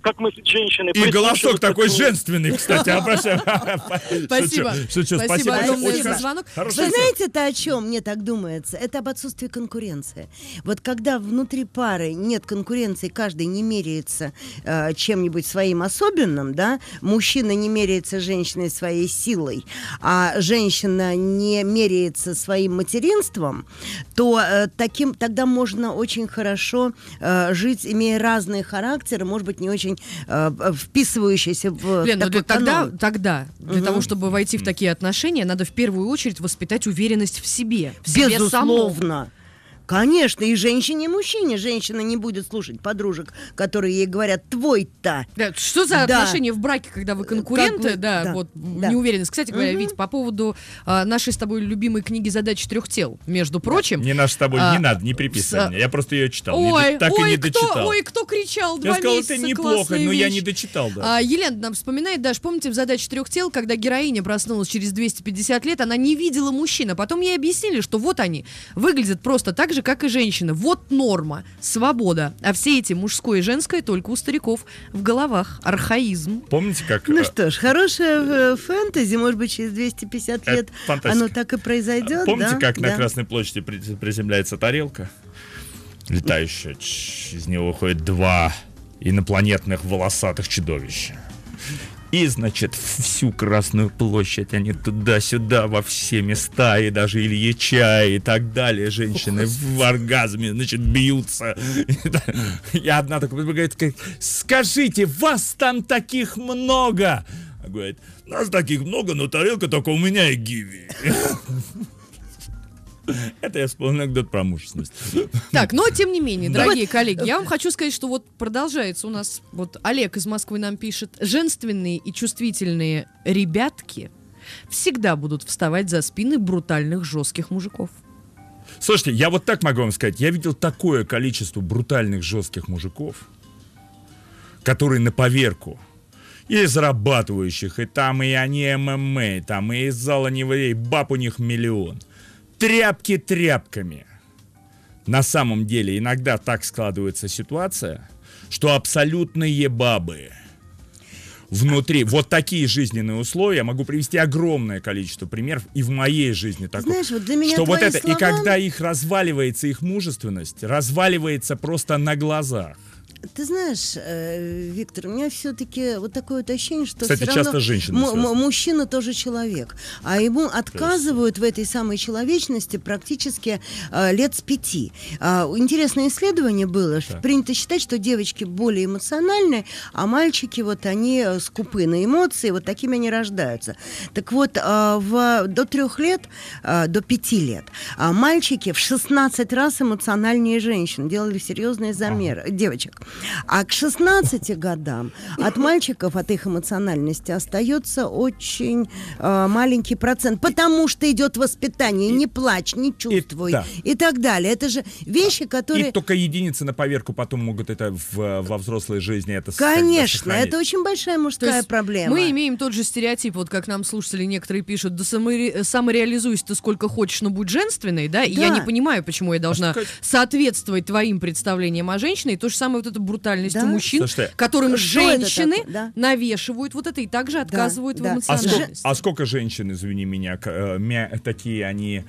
как мы, женщины... И голосок прислушиваться такой к ним. женственный, кстати, обращаю. Спасибо. Шучу, Спасибо спасибо. огромное Очень за звонок. хорошо. Вы знаете, это о чем, мне так думается? Это об отсутствии конкуренции. Вот когда внутри пары нет конкуренции, каждый не меряется э, чем-нибудь своим особенным, да, мужчина не меряется женщиной своей силой, а женщина не меряется своим материнством, то э, таким, тогда можно очень хорошо э, жить, имея разные характеры, может быть, не очень э, вписывающиеся в Лен, ну такой для- тогда, канон. тогда для Мгм. того, чтобы войти в такие отношения, надо в первую очередь воспитать уверенность в себе. В себе самом. Безусловно. Конечно, и женщине, и мужчине. Женщина не будет слушать подружек, которые ей говорят «твой-то». Да, что за Да. отношения в браке, когда вы конкуренты, Как вы- да, да, вот да. неуверенность. Кстати говоря, Мгм. Вить, по поводу а, нашей с тобой любимой книги «Задачи трех тел», между прочим. Не наш с тобой, А, не надо, не приписывай с- мне. Я просто ее читал. не Ой, до- так ой, и не кто, дочитал. ой, кто кричал два Я сказал, месяца, это неплохо, классная но я вещь. не дочитал, да. А, Елена нам вспоминает, Даш, помните в «Задаче трех тел», когда героиня проснулась через двести пятьдесят лет, она не видела мужчин, а потом ей объяснили, что вот они, выглядят просто так же, как и женщины. Вот норма, свобода. А все эти мужское и женское только у стариков в головах. Архаизм. Помните, как... Ну э, что ж, хорошая э, фэнтези, может быть, через двести пятьдесят Это лет фантастика. оно так и произойдет. Помните, да? как на Да. Красной площади при- приземляется тарелка? Летающая. Чш, из него выходит два инопланетных волосатых чудовища. И, значит, всю Красную площадь они туда-сюда, во все места, и даже Ильича, и так далее. Женщины в оргазме, значит, бьются. И одна такая говорит: скажите, вас там таких много? А говорит: нас таких много, но тарелка только у меня и Гиви. Это я вспомнил анекдот про мужественность. Так, но тем не менее, Да. дорогие коллеги, я вам хочу сказать, что вот продолжается у нас, вот Олег из Москвы нам пишет: женственные и чувствительные ребятки всегда будут вставать за спины брутальных жестких мужиков. Слушайте, я вот так могу вам сказать. Я видел такое количество брутальных жестких мужиков, которые на поверку. И зарабатывающих, и там, и они ММА, там, и из зала не вырей, баб у них миллион. Тряпки тряпками. На самом деле, иногда так складывается ситуация, что абсолютные бабы внутри, вот такие жизненные условия, я могу привести огромное количество примеров и в моей жизни такого. Знаешь, вот для меня что вот твои это, слова- и когда их разваливается, их мужественность, разваливается просто на глазах. Ты знаешь, э, Виктор, у меня все-таки вот такое вот ощущение, что Кстати, все равно часто женщины м- связаны. м- мужчина тоже человек, а ему отказывают в этой самой человечности практически э, лет с пяти. А, интересное исследование было, что принято считать, что девочки более эмоциональные, а мальчики вот они э, скупы на эмоции, вот такими они рождаются. Так вот, э, в, до трех лет, э, до пяти лет, а мальчики в шестнадцать раз эмоциональнее женщин, делали серьезные замеры, девочек. А к шестнадцати годам от мальчиков, от их эмоциональности остается очень э, маленький процент, потому что идет воспитание, не плачь, не чувствуй и, да. и так далее. Это же вещи, которые... И только единицы на поверку потом могут это в, во взрослой жизни это Конечно, сохранить. это очень большая То мужская есть проблема. мы имеем тот же стереотип, вот как нам слушатели некоторые пишут: да саморе- самореализуйся ты сколько хочешь, но будь женственной, да? И Да. я не понимаю, почему я должна А что- соответствовать твоим представлениям о женщине. И то же самое вот эта брутальность Да. у мужчин, Слушайте, которым что это женщины такое? Да. навешивают вот это и также отказывают да. в А сколько, эмоциональности. а сколько женщин, извини меня, к- э, мя- такие они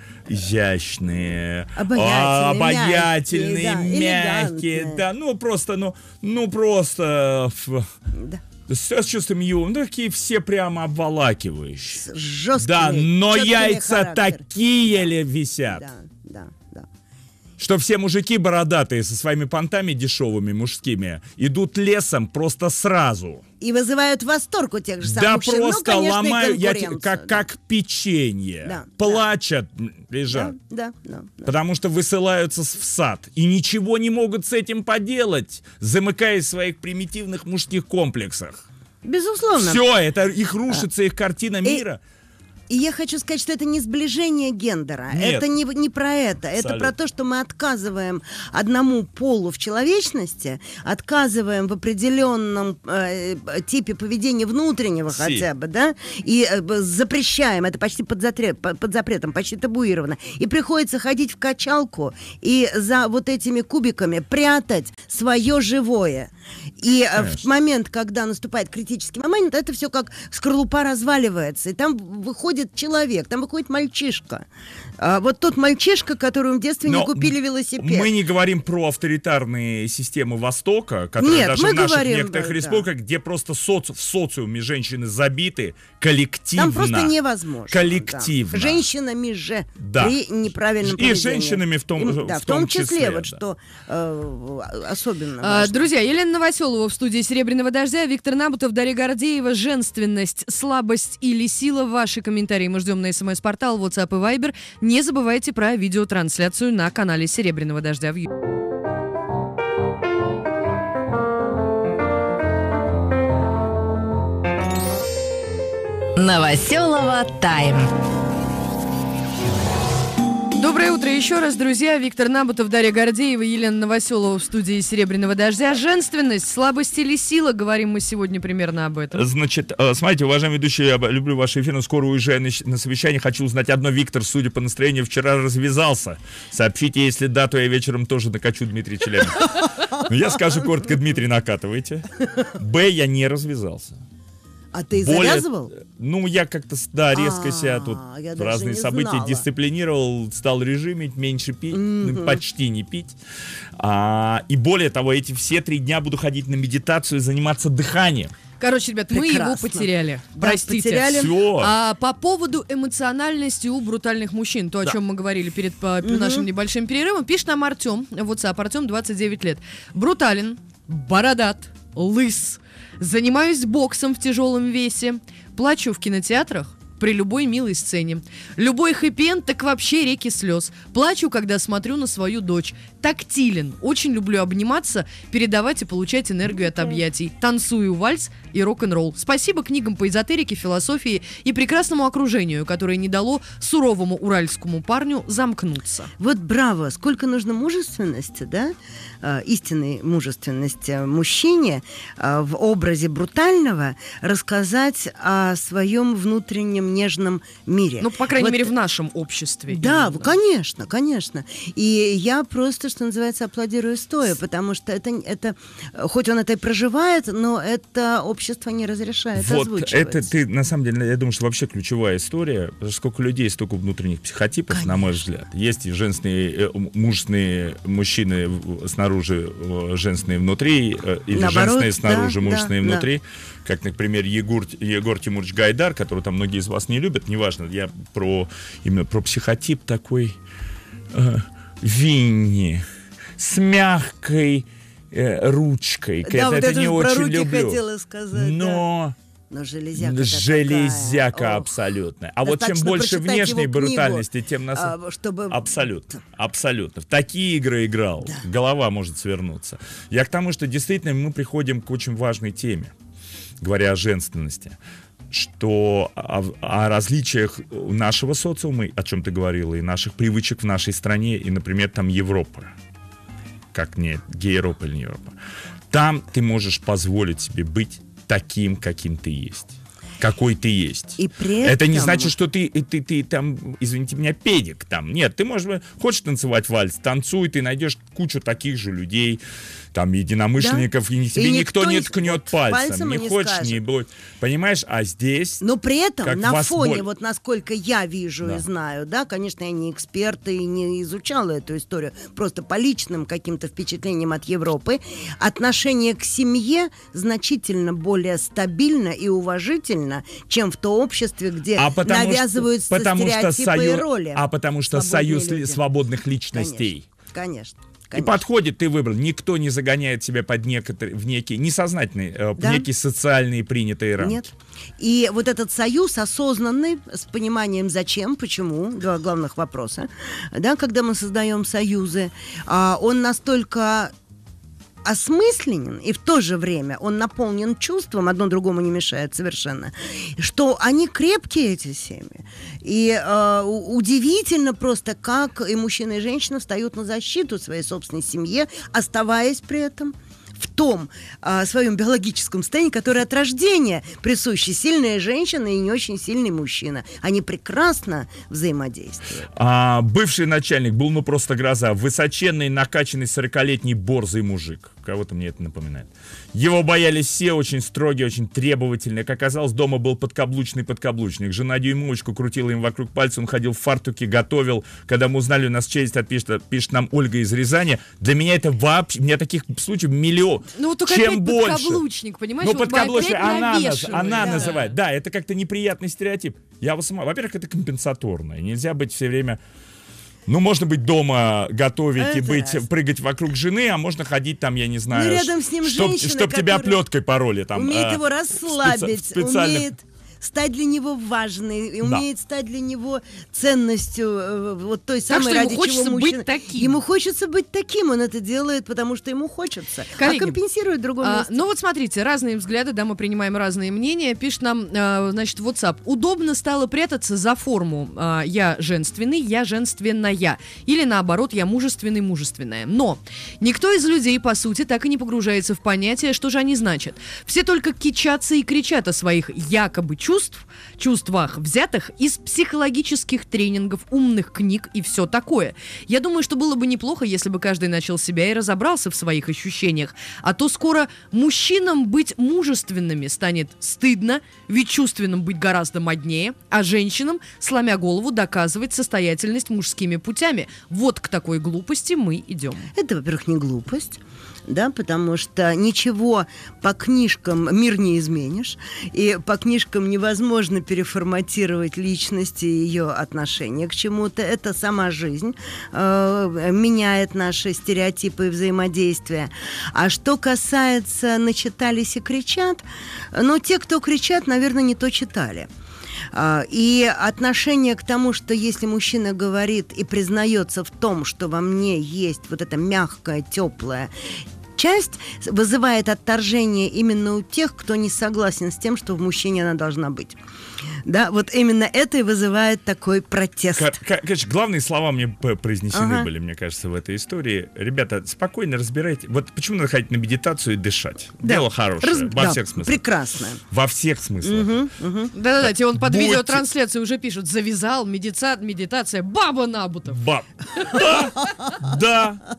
изящные, Обаятельные, а, обаятельные, мягкие, да, мягкие, элегантные. да, ну просто, ну, ну просто ф- Да. с, с чувством юмора, ну такие все прямо обволакивающие. Жесткими, Да, но чёткими яйца характер. такие ли висят, Да, да, да. что все мужики бородатые со своими понтами дешевыми мужскими идут лесом просто сразу. И вызывают восторг у тех же самых Да мужчин. просто ну, конечно, и ломают, я те- конкуренцию, как, да. как печенье. Да, Плачут, лежат. Да, да, да. Потому что высылаются с- в сад. И ничего не могут с этим поделать, замыкаясь в своих примитивных мужских комплексах. Безусловно. Все, это их рушится, их картина мира. И я хочу сказать, что это не сближение гендера. Нет. Это не, не про это. Это Абсолютно. про то, что мы отказываем одному полу в человечности, отказываем в определенном э, типе поведения внутреннего Си. хотя бы, да, и э, б- запрещаем, это почти под, затре- по- под запретом, почти табуировано. И приходится ходить в качалку и за вот этими кубиками прятать свое живое. И э, Конечно. в момент, когда наступает критический момент, это все как скорлупа разваливается. И там выходит человек, там выходит мальчишка. А, вот тот мальчишка, которому в детстве Но не купили велосипед. Мы не говорим про авторитарные системы Востока, которые Нет, даже мы в наших говорим, некоторых да, республиках, где просто соци... в социуме женщины забиты коллективно. Там просто невозможно. Коллективно. Да. Женщинами же Да. при неправильном И поведении. женщинами в том, И, да, в том числе. числе, вот Да. что э, особенно А, важно. Друзья, Елена Новоселова в студии «Серебряного дождя», Виктор Набутов, Дарья Гордеева. Женственность, слабость или сила? Ваши комментарии мы ждем на СМС-портал, WhatsApp и Viber. Не забывайте про видеотрансляцию на канале «Серебряного дождя» в YouTube. Новоселова Тайм. Доброе утро еще раз, друзья. Виктор Набутов, Дарья Гордеева, Елена Новоселова в студии «Серебряного дождя». Женственность, слабость или сила? Говорим мы сегодня примерно об этом. Значит, э, смотрите, уважаемые ведущие, я люблю ваши эфиры, но скоро уезжаю на, на совещание. Хочу узнать одно. Виктор, судя по настроению, вчера развязался. Сообщите, если да, то я вечером тоже накачу Дмитрия Челябинска. Ну, я скажу коротко: Дмитрий, накатывайте. Б, я не развязался. А ты Более- завязывал? Ну, я как-то, да, резко себя тут А, я в даже разные не события знала. дисциплинировал, стал режимить, меньше пить, ну, почти не пить. А, и более того, эти все три дня буду ходить на медитацию и заниматься дыханием. Короче, ребят, мы его Прекрасно. потеряли. Да, Простите. потеряли. Все. А по поводу эмоциональности у брутальных мужчин, то, о чем мы говорили перед по- нашим небольшим перерывом, пишет нам Артем, WhatsApp, Артем, двадцать девять лет. Брутален, бородат, лыс, занимаюсь боксом в тяжелом весе, плачу в кинотеатрах при любой милой сцене. Любой хэппи-энд, так вообще реки слез. Плачу, когда смотрю на свою дочь. Тактилен. Очень люблю обниматься, передавать и получать энергию от объятий. Танцую вальс и рок-н-ролл. Спасибо книгам по эзотерике, философии и прекрасному окружению, которое не дало суровому уральскому парню замкнуться. Вот браво, сколько нужно мужественности, да, э, истинной мужественности мужчине э, в образе брутального рассказать о своем внутреннем нежном мире. Ну, по крайней Вот, мере, в нашем обществе. Да, именно. конечно, конечно. И я просто, что называется, аплодирую стоя, потому что это, это, хоть он это и проживает, но это общество не разрешает Вот озвучивать. это ты, на самом деле, я думаю, что вообще ключевая история, потому что сколько людей, столько внутренних психотипов, на мой взгляд. Есть и женственные, э, мужественные мужчины в- снаружи, э, женственные внутри, э, или Наоборот, женственные снаружи, да, мужественные да, внутри. Как, например, Егор, Егор Тимурович Гайдар, которого там многие из вас не любят, неважно, я про именно про психотип такой э, Винни с мягкой э, ручкой. Да, это вот это это не же про очень руки люблю. хотела сказать, Но Но железяка железяка абсолютно. А вот чем Достаточно больше прочитать внешней его книгу, брутальности, тем нас... а, чтобы... Абсолютно, абсолютно. В такие игры играл, голова может свернуться. Я к тому, что действительно мы приходим к очень важной теме, говоря о женственности, что о, о различиях нашего социума, о чем ты говорила, и наших привычек в нашей стране, и, например, там Европа, как не Гейропа или не Европа. Там ты можешь позволить себе быть таким, каким ты есть. Какой ты есть. И при Это не этом- значит, что ты, ты, ты там, извините меня, педик там. Нет, ты можешь, хочешь танцевать вальс, танцуй, ты найдешь кучу таких же людей, там, единомышленников, Да. и тебе И никто, никто не не- ткнет вот пальцем. пальцем Не и не хочешь, скажет. не будет. Понимаешь, а здесь... Но при этом как на вас фоне, боль- вот насколько я вижу Да. и знаю, да, конечно, я не эксперт и не изучала эту историю, просто по личным каким-то впечатлениям от Европы, отношение к семье значительно более стабильно и уважительно, чем в то обществе, где А потому навязываются что, потому что стереотипы и союз, роли. а потому что Свободные союз ли- люди. свободных личностей. Конечно, И конечно. подходит, ты выбрал. Никто не загоняет себя под некоторые, в некие, несознательные, э, Да. в некие социальные принятые рамки. Нет. И вот этот союз осознанный, с пониманием зачем, почему, два главных вопроса, да, когда мы создаем союзы, а, он настолько осмысленен, и в то же время он наполнен чувством, одно другому не мешает совершенно, что они крепкие, эти семьи. И э, у- удивительно просто, как и мужчина, и женщина встают на защиту своей собственной семьи, оставаясь при этом в том а, своем биологическом состоянии, которое от рождения присуще сильная женщина и не очень сильный мужчина. Они прекрасно взаимодействуют. А, бывший начальник был ну просто гроза. Высоченный, накачанный сорокалетний борзый мужик. кого-то мне это напоминает. Его боялись все, очень строгие, очень требовательные. Как оказалось, дома был подкаблучный подкаблучник. Жена дюймовочку крутила им вокруг пальца, он ходил в фартуке, готовил. Когда мы узнали, у нас честь отпишет, пишет нам Ольга из Рязани. Для меня это вообще, у меня таких случаев миллион. Ну, только Чем опять больше. подкаблучник, понимаешь? Ну, вот подкаблучник, опять она, наз- навешивает, она да. называет. Да, это как-то неприятный стереотип. Я вот сама, во-первых, это компенсаторное. Нельзя быть все время... Ну, можно быть дома, готовить Это и быть, раз. прыгать вокруг жены, а можно ходить там, я не знаю... Ну, рядом с ним чтоб, женщина, чтоб тебя которая плеткой пороли. Там, умеет а, его в расслабить, специ- в специальных- умеет стать для него важной, и Да. умеет стать для него ценностью э, вот той Так самой, что ему ради хочется чего быть мужчина... таким. Ему хочется быть таким, он это делает, потому что ему хочется. Коллеги, а компенсирует в другом А, месте. ну вот смотрите, разные взгляды, да, мы принимаем разные мнения. Пишет нам, а, значит, WhatsApp. Удобно стало прятаться за форму а, «я женственный», «я женственная». Или наоборот, «я мужественный», «мужественная». Но никто из людей, по сути, так и не погружается в понятие, что же они значат. Все только кичатся и кричат о своих якобы чувств, чувствах, взятых из психологических тренингов, умных книг и все такое. Я думаю, что было бы неплохо, если бы каждый начал себя и разобрался в своих ощущениях. А то скоро мужчинам быть мужественными станет стыдно, ведь чувственным быть гораздо моднее, а женщинам, сломя голову, доказывать состоятельность мужскими путями. Вот к такой глупости мы идем. Это, во-первых, не глупость, да, потому что ничего по книжкам мир не изменишь, и по книжкам невозможно переформатировать личность и ее отношение к чему-то. Это сама жизнь э, меняет наши стереотипы и взаимодействия. А что касается «начитались и кричат», ну, те, кто кричат, наверное, не то читали. И отношение к тому, что если мужчина говорит и признается в том, что во мне есть вот эта мягкая, теплая часть, вызывает отторжение именно у тех, кто не согласен с тем, что в мужчине она должна быть. Да, вот именно это и вызывает такой протест. Кор- кор- Короче, главные слова мне п- произнесены Ага. были, мне кажется, в этой истории. Ребята, спокойно разбирайте. Вот почему надо ходить на медитацию и дышать? Да. Дело хорошее, Раз- во да, всех смыслах. прекрасно. Во всех смыслах. Да-да-да, тебе он под Будьте- видеотрансляцией уже пишут: завязал, медица... медитация, баба Набутов. Баб. Да, да,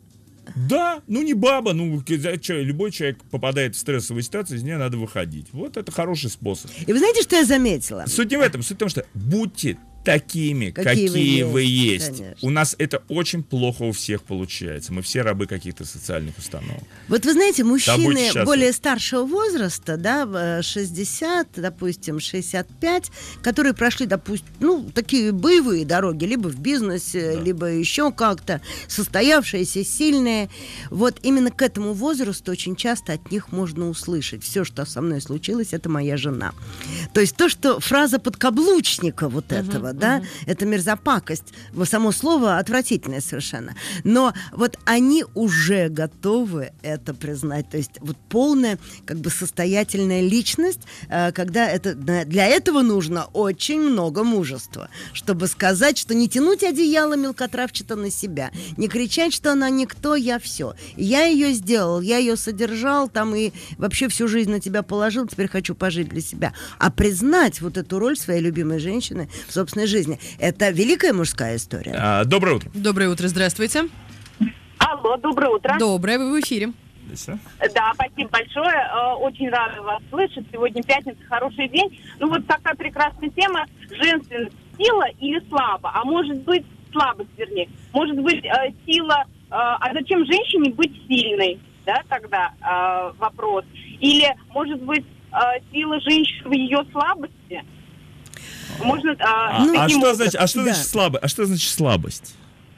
да, ну не баба, ну к- чё, любой человек попадает в стрессовую ситуацию, из нее надо выходить. Вот это хороший способ. И вы знаете, что я заметила? Суть не в этом, суть в том, что будьте такими, Какие какие, вы вы есть, есть. конечно. У нас это очень плохо у всех получается. Мы все рабы каких-то социальных установок. Вот вы знаете, будьте мужчины счастливы. более старшего возраста, да, в шестьдесят, допустим, шестьдесят пять, которые прошли, допустим, ну, такие боевые дороги, либо в бизнесе, либо еще как-то, состоявшиеся, сильные, вот именно к этому возрасту очень часто от них можно услышать: все, что со мной случилось, это моя жена. То есть то, что фраза подкаблучника вот этого, да, это мерзопакость, вот само слово отвратительное совершенно, но вот они уже готовы это признать, то есть вот полная как бы состоятельная личность, э, когда это, да, для этого нужно очень много мужества, чтобы сказать, что не тянуть одеяло мелкотравчато на себя, не кричать, что она никто, я все. Я ее сделал, я ее содержал там и вообще всю жизнь на тебя положил, теперь хочу пожить для себя. А признать вот эту роль своей любимой женщины в собственной жизни, это великая мужская история. А, доброе утро. Доброе утро, здравствуйте. Алло, доброе утро. Доброе, вы в эфире. Да, спасибо большое. Э, Очень рада вас слышать. Сегодня пятница, хороший день. Ну вот такая прекрасная тема. Женственность, сила или слабо? А может быть, слабость, вернее. Может быть, э, сила... э, а зачем женщине быть сильной? Да, тогда э, вопрос. Или, может быть, э, сила женщины в ее слабости? Можно... э, А, а таким что образом. значит, а что Да. значит слабо? А что значит слабость?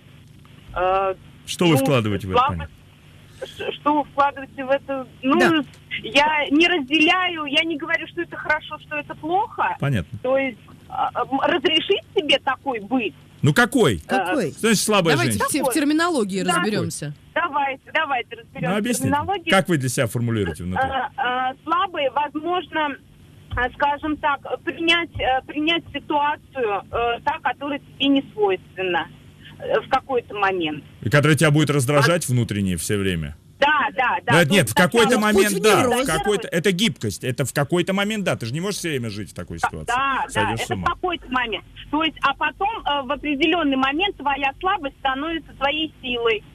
Э, Что вы ну, вкладываете в это слабость, понятие? ш- Что вы вкладываете в это? Ну, Да. я не разделяю, я не говорю, что это хорошо, что это плохо. Понятно. То есть а, м, разрешить себе такой быть? Ну какой? Какой? Что значит слабая Давайте женщина? в, те- в терминологии Да. разберемся. Давайте, давайте разберемся Ну в объясните. терминологии. Как вы для себя формулируете внутри? А, а, слабые, возможно, а, скажем так, принять, э, принять ситуацию, э, та, которая тебе не свойственна э, в какой-то момент. И которая тебя будет раздражать внутренне все время? Да, да, да. Да, Ну, нет, в сначала какой-то путь момент, в да, невроз. в какой-то, это гибкость, это в какой-то момент, да, ты же не можешь все время жить в такой ситуации. Да, да, Сойдешь с это в ума. какой-то момент. То есть, а потом э, в определенный момент твоя слабость становится своей силой.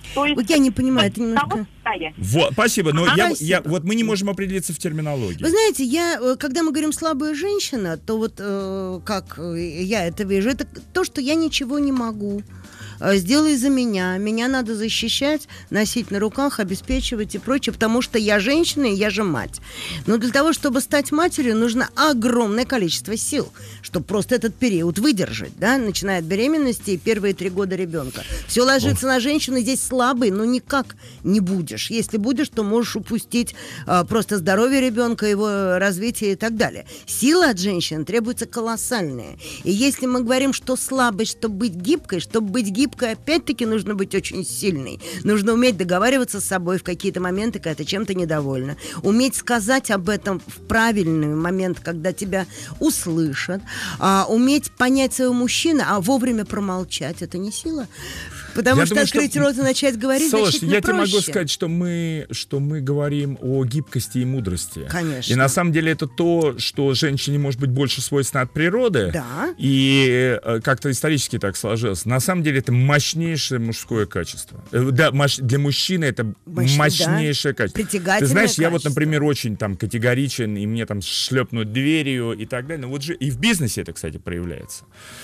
То есть, Вот я не понимаю, это вот немножко... того состояния. Вот, спасибо, но Ага, я, спасибо. я, вот мы не можем определиться в терминологии. Вы знаете, я, э, когда мы говорим «слабая женщина», то вот э, как э, я это вижу, это то, что я ничего не могу. Э, Сделай за меня, меня надо защищать, носить на руках, обеспечивать и прочее, потому что я женщина и я же мать. Но для того, чтобы стать матерью, нужно огромное количество сил, чтобы просто этот период выдержать, да, начиная от беременности и первые три года ребенка. Все ложится на женщину, здесь слабый, но никак не будешь. Если будешь, то можешь упустить а, просто здоровье ребенка, его развитие и так далее. Сила от женщин требуется колоссальная. И если мы говорим, что слабость, чтобы быть гибкой, чтобы быть гибкой, опять-таки нужно быть очень сильной. Нужно уметь договариваться с собой в какие-то моменты, когда ты чем-то недовольна. Уметь сказать об этом в правильный момент, когда тебя услышат. А, уметь понять своего мужчину, а вовремя промолчать. Это не сила. Потому Я что думаю, открыть что- рот и начать говорить Слушай, значительно я тебе проще. могу сказать, что мы, что мы говорим о гибкости и мудрости. Конечно. И на самом деле это то, что женщине может быть больше свойственно от природы. Да. И э, как-то исторически так сложилось. На самом деле это мощнейшее мужское качество. Э, Да, мощ- для мужчины это Мощь- мощнейшее качество. Притягательное Ты знаешь, я вот, качество. например, очень там категоричен, и мне там шлепнут дверью и так далее. Вот же и в бизнесе это, кстати, проявляется.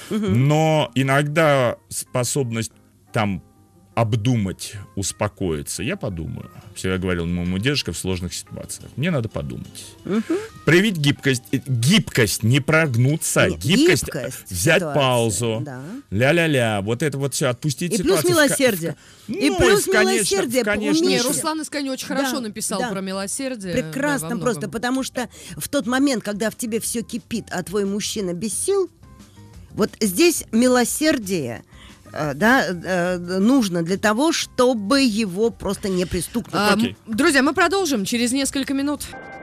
Но иногда способность там обдумать, успокоиться. Я подумаю. Всегда говорил моему дедушке в сложных ситуациях. Мне надо подумать. Проявить гибкость. Э, Гибкость, не прогнуться. Нет, гибкость, гибкость взять ситуации, паузу. да. Ля-ля-ля. Вот это вот все, отпустить И плюс ситуацию. В ка- милосердие. в ка- И Ну, плюс в конечно- милосердие. в конечно, Не, Умеешь. Руслан Искренне очень хорошо Да, написал да. про милосердие. Прекрасно да, во просто, многом. потому что в тот момент, когда в тебе все кипит, а твой мужчина без сил, вот здесь милосердие э, да, э, нужно для того, чтобы его просто не пристукнуть. А, Окей. м, Друзья, мы продолжим через несколько минут.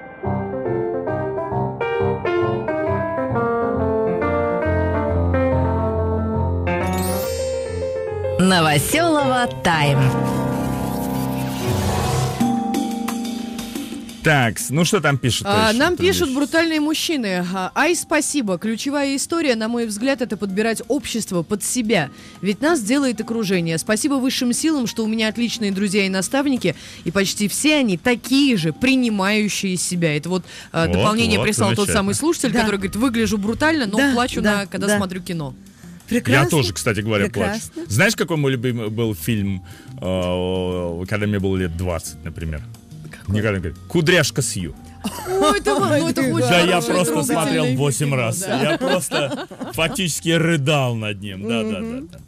Новоселова Тайм. Так, ну что там пишут? А, еще? нам Там пишут есть. брутальные мужчины. А, Ай, спасибо. Ключевая история, на мой взгляд, это подбирать общество под себя. Ведь нас делает окружение. Спасибо высшим силам, что у меня отличные друзья и наставники, и почти все они такие же, принимающие себя. Это вот, а, Вот, дополнение вот, прислал тот замечательно. самый слушатель, Да. который говорит, выгляжу брутально, но Да, плачу, да, на, когда да. смотрю кино. Прекрасно. Я тоже, кстати говоря, Прекрасно. плачу. Знаешь, какой мой любимый был фильм, э, когда мне было лет двадцать, например? Никогда не говорит. «Кудряшка Сью». Ой, это, ну, это очень Да, я хорошее, просто трогательное смотрел восемь кино, раз. да. Я просто фактически рыдал над ним. Да, да, да, да.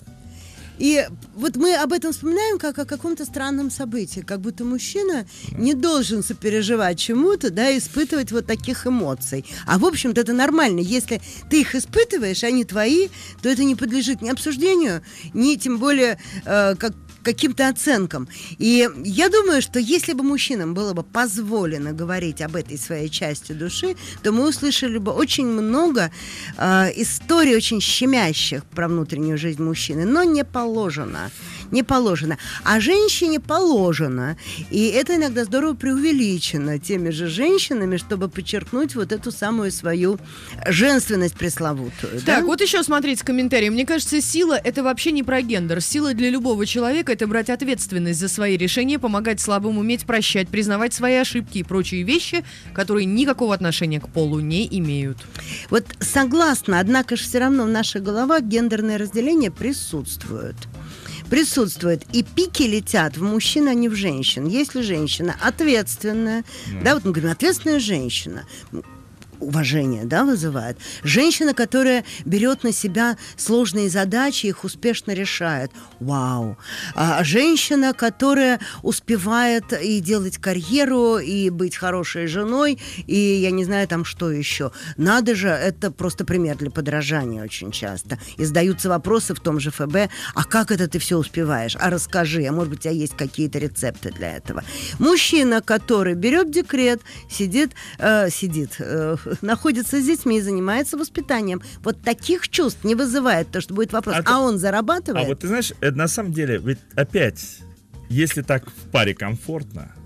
И вот мы об этом вспоминаем как о каком-то странном событии, как будто мужчина не должен сопереживать чему-то, да, испытывать вот таких эмоций. А в общем-то это нормально. Если ты их испытываешь, они твои, то это не подлежит ни обсуждению, ни тем более э, как каким-то оценкам. И я думаю, что если бы мужчинам было бы позволено говорить об этой своей части души, то мы услышали бы очень много э, историй очень щемящих про внутреннюю жизнь мужчины, но не положено. Не положено. А женщине положено. И это иногда здорово преувеличено теми же женщинами, чтобы подчеркнуть вот эту самую свою женственность пресловутую. Так, да? вот еще смотрите комментарии. Мне кажется, сила — это вообще не про гендер. Сила для любого человека — это брать ответственность за свои решения, помогать слабым, уметь прощать, признавать свои ошибки и прочие вещи, которые никакого отношения к полу не имеют. Вот согласна, однако же все равно в наших головах гендерное разделение присутствует. Присутствует. И пики летят в мужчин, а не в женщин. Если женщина ответственная, да, вот мы говорим, ответственная женщина, уважение, да, вызывает. Женщина, которая берет на себя сложные задачи, их успешно решает. Вау. А женщина, которая успевает и делать карьеру, и быть хорошей женой, и я не знаю там что еще. Надо же, это просто пример для подражания очень часто. И задаются вопросы в том же эф бэ, а как это ты все успеваешь? А расскажи, а может быть у тебя есть какие-то рецепты для этого. Мужчина, который берет декрет, сидит, э, сидит, э, находится с детьми и занимается воспитанием. Вот таких чувств не вызывает то, что будет вопрос. А А, ты- он зарабатывает? А вот ты знаешь, это на самом деле, ведь опять, если так в паре комфортно,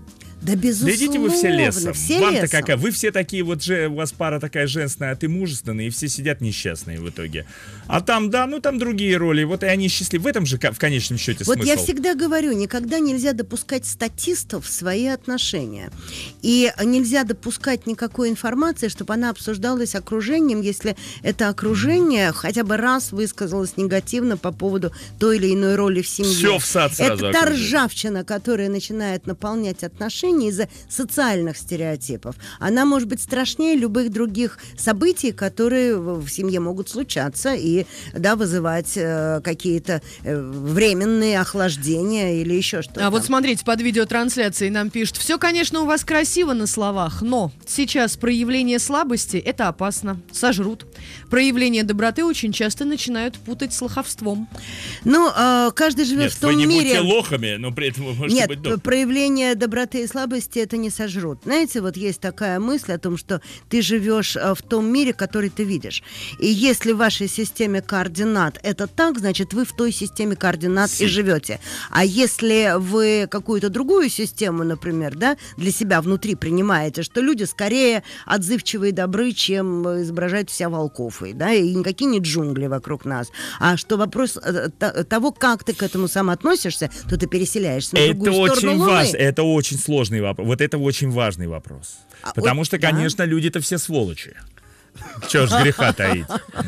Да, безусловно. Да идите вы все лесом. Все Вам-то лесом. какая? Вы все такие вот же, у вас пара такая женственная, а ты мужественная, и все сидят несчастные в итоге. А там, да, ну там другие роли, вот и они счастливы. В этом же в конечном счете вот смысл. Я всегда говорю, никогда нельзя допускать статистов в свои отношения. И нельзя допускать никакой информации, чтобы она обсуждалась окружением, если это окружение хотя бы раз высказалось негативно по поводу той или иной роли в семье. Все в сад сразу Это та окружили. ржавчина, которая начинает наполнять отношения из-за социальных стереотипов. Она может быть страшнее любых других событий, которые в семье могут случаться и, да, вызывать э, какие-то э, временные охлаждения или еще что-то. А вот смотрите, под видеотрансляцией нам пишут: все, конечно, у вас красиво на словах, но сейчас проявление слабости — это опасно, сожрут. Проявление доброты очень часто начинают путать с лоховством. Ну, э, каждый живет Нет, в том вы не мире... будьте лохами, но при этом вы можете Нет, быть добрым. проявление доброты и слабости это не сожрут. Знаете, вот есть такая мысль о том, что ты живешь э, в том мире, который ты видишь. И если в вашей системе координат это так, значит, вы в той системе координат Си. и живете. А если вы какую-то другую систему, например, да, для себя внутри принимаете, что люди скорее отзывчивые и добры, чем изображают себя волков, и, да, и никакие не джунгли вокруг нас, а что вопрос э, т- того, как ты к этому сам относишься, то ты переселяешься на Это другую очень сторону Луны. важно, это очень сложный вопрос. Вот это очень важный вопрос. А, Потому вот, что, да. конечно, люди-то все сволочи. Чего ж греха таить.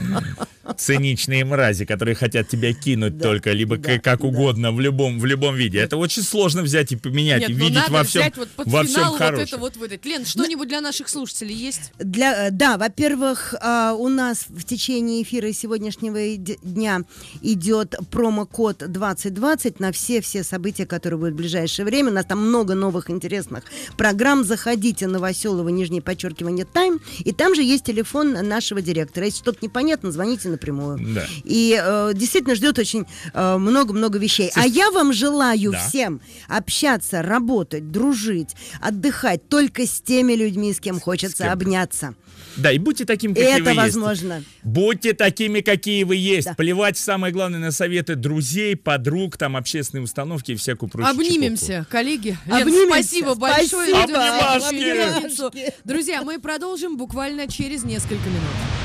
Циничные мрази, которые хотят тебя кинуть Да, только, либо да, к- как да. угодно, в любом, в любом виде. Это очень сложно взять и поменять, Нет, и ну видеть надо во всем, взять вот под во всем финал вот хорошем. это вот выдать. Лен, что-нибудь для наших слушателей есть? Для, да, во-первых, а, у нас в течение эфира сегодняшнего и- дня идет промокод двадцать двадцать на все-все события, которые будут в ближайшее время. У нас там много новых интересных программ. Заходите на Новоселова, нижнее подчеркивание, тайм, и там же есть телефон нашего директора. Если что-то непонятно, звоните напрямую. Да. И э, действительно ждет очень э, много-много вещей. А я вам желаю Да. всем общаться, работать, дружить, отдыхать только с теми людьми, с кем хочется кем? обняться. Да, и будьте такими, И какие это вы возможно. есть. Будьте такими, какие вы есть. Да. Плевать, самое главное, на советы друзей, подруг, там, общественные установки и всякую прочую Обнимемся, коллеги. Лен, Обнимемся. спасибо большое. Спасибо. Идем в Обнимашки. пятницу. Друзья, мы продолжим буквально через несколько минут.